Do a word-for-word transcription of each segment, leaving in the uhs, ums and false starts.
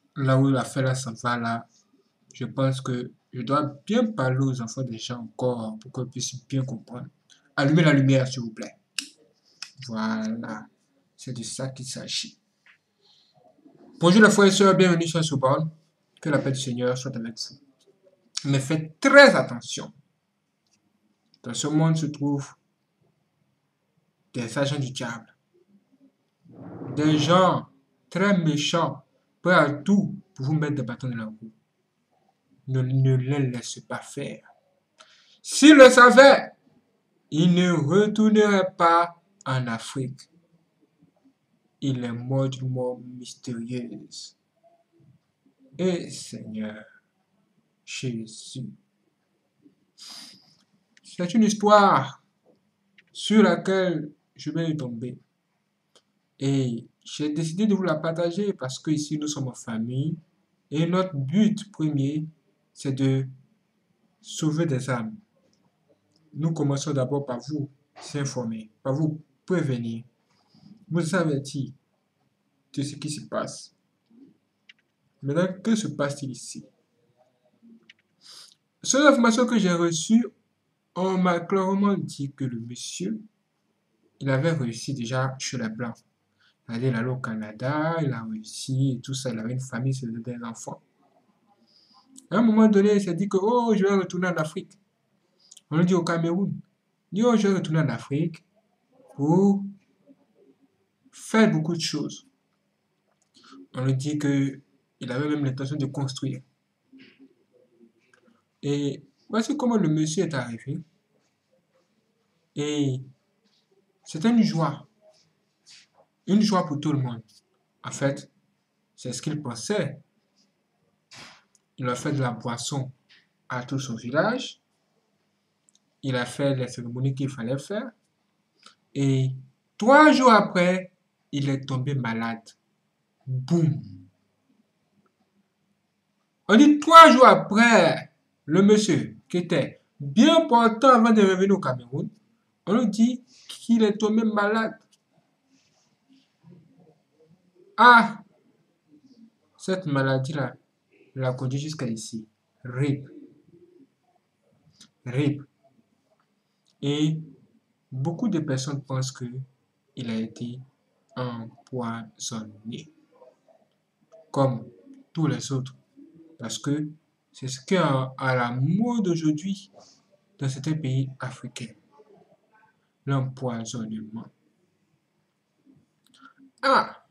là où l'affaire là s'en va là, je pense que je dois bien parler aux enfants des gens encore pour qu'ils puissent bien comprendre. Allumez la lumière, s'il vous plaît. Voilà. C'est de ça qu'il s'agit. Bonjour les frères et sœurs, bienvenue sur ce borne. Que la paix du Seigneur soit avec vous. Mais faites très attention. Dans ce monde se trouvent des agents du diable. Des gens très méchants, prêts à tout pour vous mettre des bâtons dans la roue. Ne, ne les laissez pas faire. S'ils le savaient, ils ne retourneraient pas en Afrique. Il est mort d'une mort mystérieuse. Et Seigneur Jésus. C'est une histoire sur laquelle je vais y tomber. Et j'ai décidé de vous la partager parce que ici nous sommes en famille et notre but premier, c'est de sauver des âmes. Nous commençons d'abord par vous informer, par vous prévenir, vous avertir de ce qui se passe. Maintenant, que se passe-t-il ici? Sur l'information que j'ai reçue, on m'a clairement dit que le monsieur, il avait réussi déjà chez les Blancs. Il est allé au Canada, il a réussi et tout ça, il avait une famille, il avait des enfants. À un moment donné, il s'est dit que, oh, je vais retourner en Afrique. On lui dit au Cameroun. Il dit, oh, je vais retourner en Afrique pour faire beaucoup de choses. On lui dit qu'il avait même l'intention de construire. Et voici comment le monsieur est arrivé. Et c'était une joie. Une joie pour tout le monde. En fait, c'est ce qu'il pensait. Il a fait de la boisson à tout son village. Il a fait les cérémonies qu'il fallait faire. Et trois jours après, il est tombé malade. Boum! On dit trois jours après, le monsieur qui était bien portant avant de revenir au Cameroun, on lui dit qu'il est tombé malade. Ah! Cette maladie-là l'a conduit jusqu'à ici. R I P. R I P. Et beaucoup de personnes pensent qu'il a été empoisonné. Comme tous les autres. Parce que c'est ce qui est à la mode aujourd'hui dans certains pays africains. L'empoisonnement. Ah!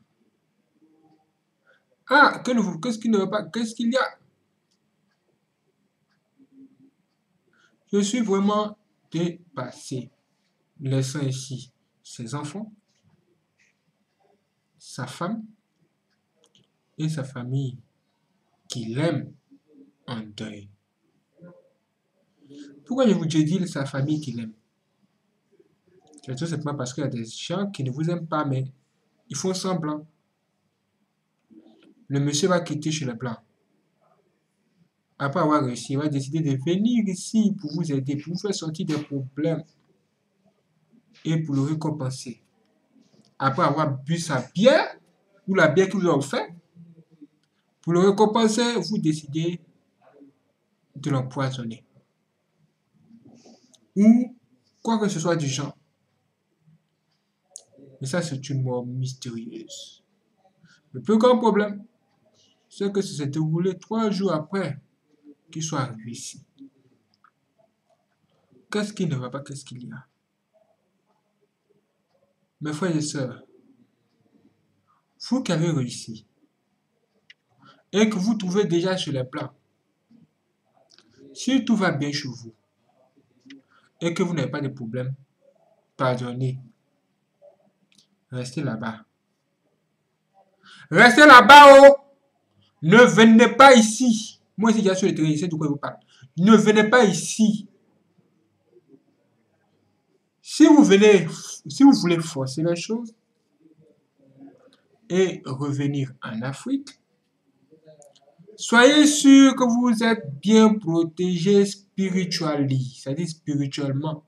Ah! Qu'est-ce qu'il ne va pas? Qu'est-ce qu'il y a? Je suis vraiment dépassé. Laissant ici ses enfants, sa femme et sa famille qui l'aime en deuil. Pourquoi je vous dis sa famille qui l'aime? C'est tout simplement parce qu'il y a des gens qui ne vous aiment pas, mais ils font semblant. Le monsieur va quitter chez les Blancs. Après avoir réussi, il va décider de venir ici pour vous aider, pour vous faire sortir des problèmes et pour le récompenser. Après avoir bu sa bière, ou la bière qu'il vous a offert, pour le récompenser, vous décidez de l'empoisonner. Ou quoi que ce soit du genre. Mais ça, c'est une mort mystérieuse. Le plus grand problème, c'est que ça s'est déroulé trois jours après qu'il soit arrivé ici. Qu'est-ce qui ne va pas? Qu'est-ce qu'il y a? Mes frères et sœurs, vous qui avez réussi et que vous trouvez déjà sur les plans, si tout va bien chez vous et que vous n'avez pas de problème, pardonnez. Restez là-bas. Restez là-bas, oh! Ne venez pas ici. Moi, si j'ai sur le terrain, je sais de quoi je vous parle. Ne venez pas ici. Si vous venez, si vous voulez forcer les choses et revenir en Afrique, soyez sûr que vous êtes bien protégé spirituellement, c'est-à-dire spirituellement.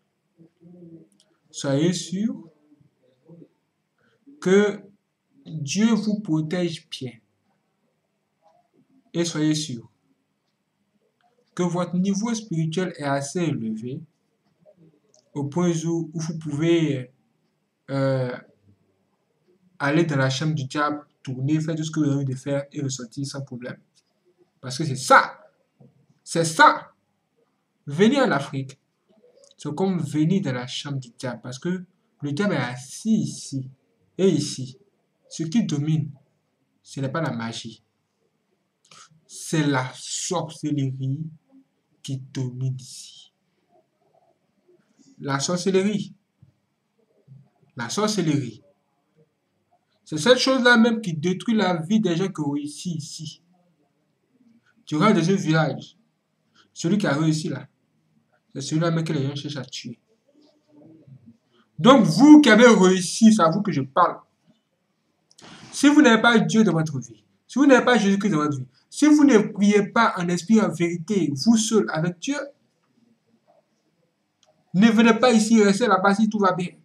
Soyez sûr que Dieu vous protège bien. Et soyez sûr que votre niveau spirituel est assez élevé au point où, où vous pouvez euh, aller dans la chambre du diable, tourner, faire tout ce que vous avez envie de faire et ressortir sans problème. Parce que c'est ça. C'est ça. Venir en Afrique, c'est comme venir dans la chambre du diable. Parce que le diable est assis ici et ici. Ce qui domine, ce n'est pas la magie. C'est la sorcellerie qui domine ici. La sorcellerie. La sorcellerie. C'est cette chose-là même qui détruit la vie des gens qui ont réussi ici. Tu rentres dans un village. Celui qui a réussi là, c'est celui-là même que les gens cherchent à tuer. Donc vous qui avez réussi, c'est à vous que je parle. Si vous n'avez pas Dieu dans votre vie, si vous n'avez pas Jésus-Christ dans votre vie, si vous ne priez pas en esprit, en vérité, vous seul avec Dieu, ne venez pas ici, restez là-bas si tout va bien.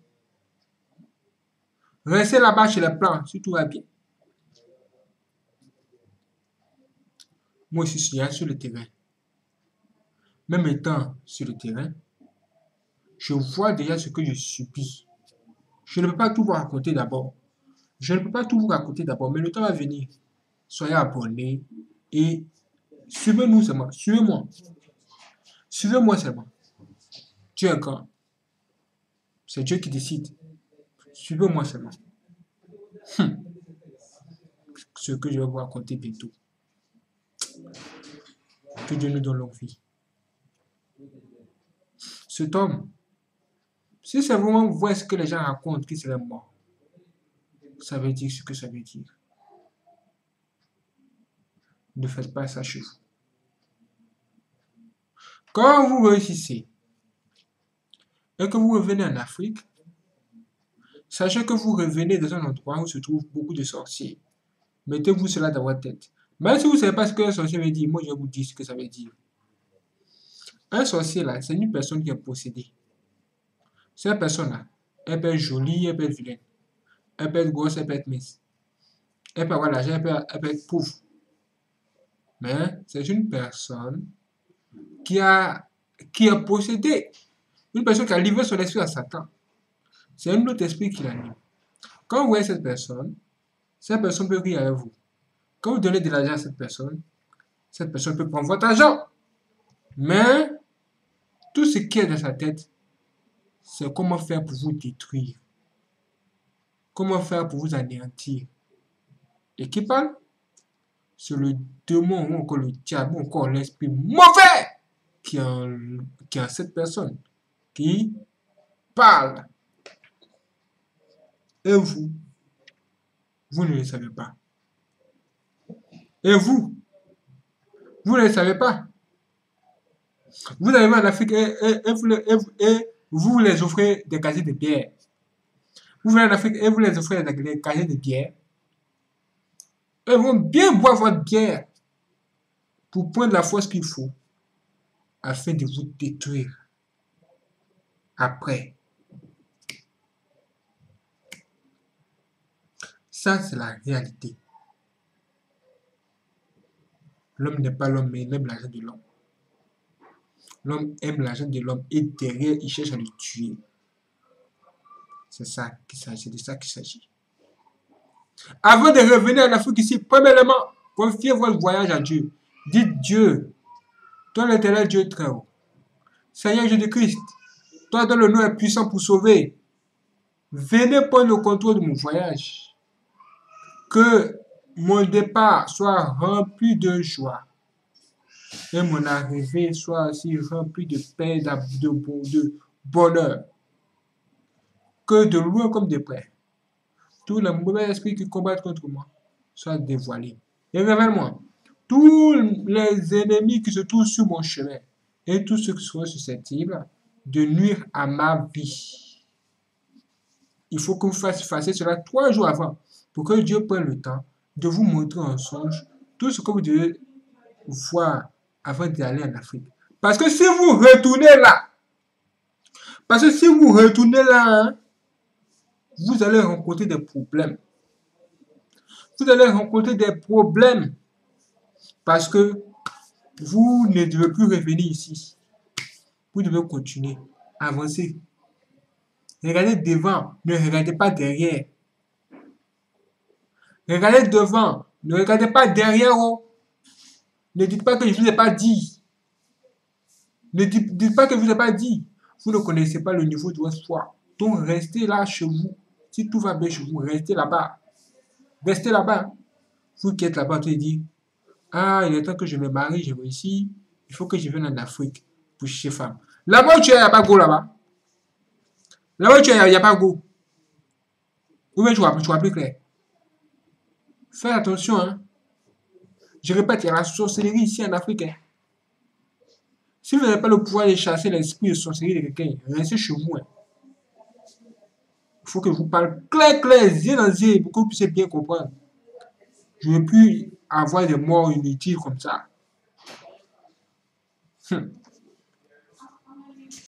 Restez là-bas chez les plans si tout va bien. Moi aussi, je suis sur le terrain. Même étant sur le terrain, je vois déjà ce que je subis. Je ne peux pas tout vous raconter d'abord. Je ne peux pas tout vous raconter d'abord, mais le temps va venir. Soyez abonnés et suivez-nous seulement. Suivez-moi. Suivez-moi seulement. Dieu est grand. C'est Dieu qui décide. Suivez-moi seulement. Hum. Ce que je vais vous raconter bientôt. Que Dieu nous donne longue vie. Cet homme, si c'est vraiment voir ce que les gens racontent, qu'il serait mort, ça veut dire ce que ça veut dire. Ne faites pas ça chez vous. Quand vous réussissez et que vous revenez en Afrique, sachez que vous revenez dans un endroit où se trouvent beaucoup de sorciers. Mettez-vous cela dans votre tête. Même si vous ne savez pas ce qu'un sorcier veut dire, moi je vais vous dire ce que ça veut dire. Un sorcier là, c'est une personne qui est possédée. Cette personne-là, elle peut être jolie, elle peut être vilaine. Elle peut être grosse, elle peut être mince. Elle peut avoir l'argent, elle peut, elle peut être pauvre. Mais c'est une personne qui, a, qui est possédée. Une personne qui a livré son esprit à Satan. C'est un autre esprit qui l'anime. Quand vous voyez cette personne, cette personne peut rire avec vous. Quand vous donnez de l'argent à cette personne, cette personne peut prendre votre argent. Mais tout ce qui est dans sa tête, c'est comment faire pour vous détruire. Comment faire pour vous anéantir. Et qui parle? C'est le démon ou encore le diable ou encore l'esprit mauvais qui est, en, qui est en cette personne. Qui parle. Et vous, vous ne le savez pas. Et vous, vous ne le savez pas. Vous arrivez en Afrique et, et, et, vous, et, et vous les offrez des casiers de bière. Vous venez en Afrique et vous les offrez des casiers de bière. Ils vont bien boire votre bière pour prendre la force qu'il faut afin de vous détruire. Après. Ça, c'est la réalité. L'homme n'est pas l'homme, mais il aime l'argent de l'homme. L'homme aime l'argent de l'homme et derrière, il cherche à le tuer. C'est ça qu'il s'agit, c'est de ça qu'il s'agit. Avant de revenir en Afrique ici, premièrement, confiez votre voyage à Dieu. Dites Dieu, toi l'éternel Dieu très haut. Seigneur Jésus-Christ, toi dont le nom est puissant pour sauver. Venez prendre le contrôle de mon voyage. Que mon départ soit rempli de joie. Et mon arrivée soit aussi remplie de paix, de, de bonheur. Que de loin comme de près, tous les mauvais esprits qui combattent contre moi soient dévoilés. Et révèle-moi tous les ennemis qui se trouvent sur mon chemin et tous ceux qui seront susceptibles de nuire à ma vie. Il faut que vous fassiez cela trois jours avant pour que Dieu prenne le temps de vous montrer en songe tout ce que vous devez voir avant d'aller en Afrique. Parce que si vous retournez là, parce que si vous retournez là, hein, vous allez rencontrer des problèmes. Vous allez rencontrer des problèmes. Parce que vous ne devez plus revenir ici. Vous devez continuer, avancer. Regardez devant, ne regardez pas derrière. Regardez devant, ne regardez pas derrière. Oh. Ne dites pas que je ne vous ai pas dit. Ne dites, dites pas que je ne vous ai pas dit. Vous ne connaissez pas le niveau de votre foi. Donc restez là chez vous. Si tout va bien chez vous, restez là-bas. Restez là-bas. Vous qui êtes là-bas, tu dis, ah, il est temps que je me marie, je réussis. Il faut que je vienne en Afrique pour chercher femme. Là-bas où tu es, il n'y a pas go là-bas. Là-bas où tu es, il n'y a pas go. Ou bien tu vois, tu vois plus clair. Fais attention, hein. Je répète, il y a la sorcellerie ici en Afrique. Hein. Si vous n'avez pas le pouvoir de chasser l'esprit de sorcellerie de quelqu'un, restez chez vous. Hein. Il faut que je vous parle clair, clair, yeux dans yeux, pour que vous puissiez bien comprendre. Je ne veux plus avoir des morts inutiles comme ça. Hum.